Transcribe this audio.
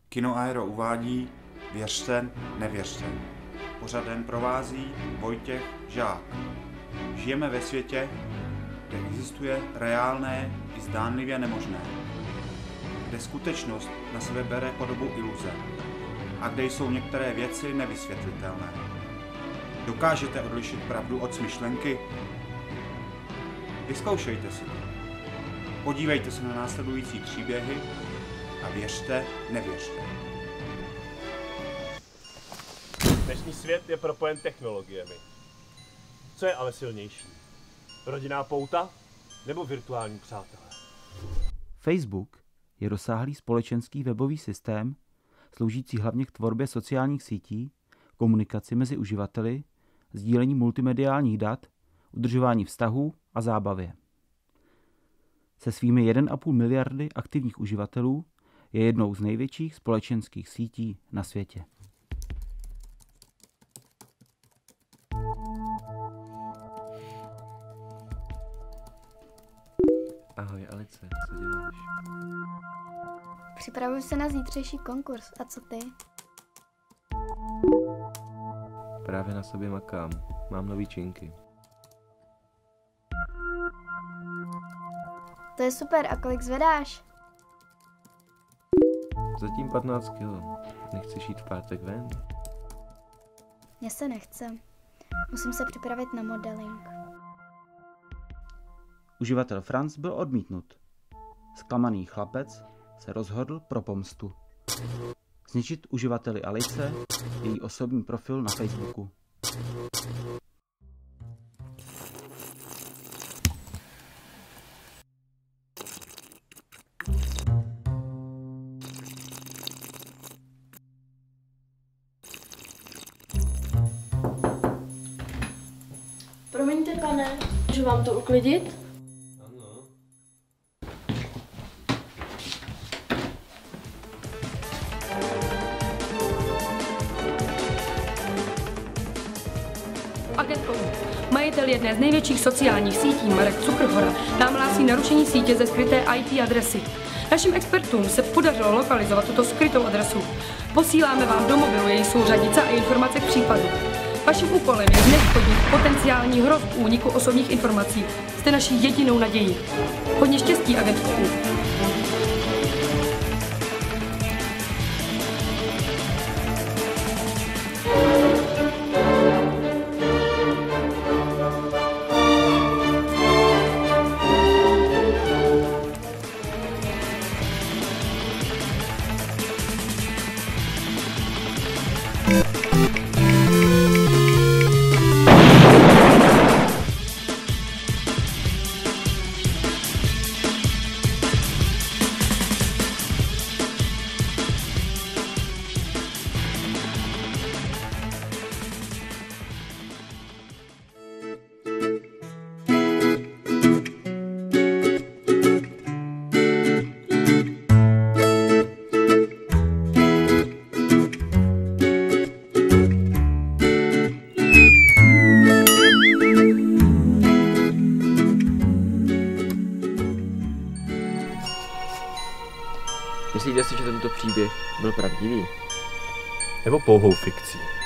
Kino Aero uvádí Věřte, nevěřte. Pořadem provází Vojtěch Žák. Žijeme ve světě, kde existuje reálné i zdánlivě nemožné. Kde skutečnost na sebe bere podobu iluze. A kde jsou některé věci nevysvětlitelné. Dokážete odlišit pravdu od smyšlenky? Vyzkoušejte si to. Podívejte se na následující příběhy a věřte, nevěřte. Dnešní svět je propojen technologiemi. Co je ale silnější? Rodinná pouta nebo virtuální přátelé? Facebook je rozsáhlý společenský webový systém, sloužící hlavně k tvorbě sociálních sítí, komunikaci mezi uživateli, sdílení multimediálních dat, udržování vztahů a zábavě. Se svými 1,5 miliardy aktivních uživatelů je jednou z největších společenských sítí na světě. Ahoj Alice, co děláš? Připravuji se na zítřejší konkurs. A co ty? Právě na sobě makám. Mám nový činky. To je super. A kolik zvedáš? Zatím 15 kg. Nechceš jít v pátek ven? Mně se nechce. Musím se připravit na modeling. Uživatel Franz byl odmítnut. Zklamaný chlapec se rozhodl pro pomstu. Zničit uživateli Alice její osobní profil na Facebooku. Promiňte, pane, můžu vám to uklidit? Ano. Agentkou. Majitel jedné z největších sociálních sítí Marek Cukrhora nám hlásí narušení sítě ze skryté IP adresy. Našim expertům se podařilo lokalizovat tuto skrytou adresu. Posíláme vám do mobilu její souřadnice a informace k případu. Vaším úkolem je zneškodnit potenciální hrozbu úniku osobních informací. Jste naší jedinou nadějí. Hodně štěstí, agentku. Myslíte si, že tento příběh byl pravdivý? Nebo pouhou fikcí?